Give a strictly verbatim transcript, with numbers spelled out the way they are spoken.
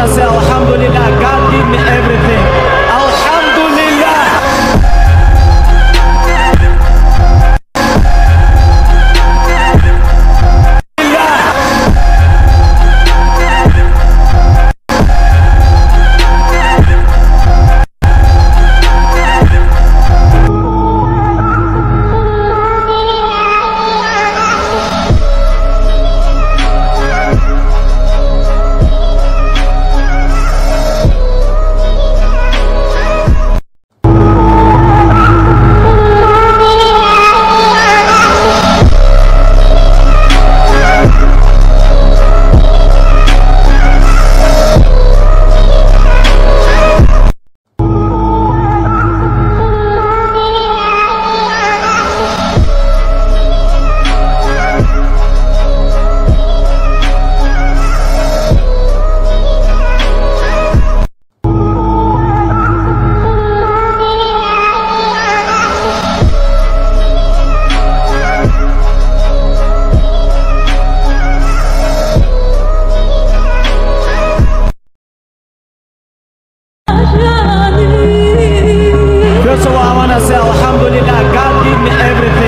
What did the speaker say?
wanna say Alhamdulillah, God give me everything. Alhamdulillah. So I wanna say Alhamdulillah, God give me everything.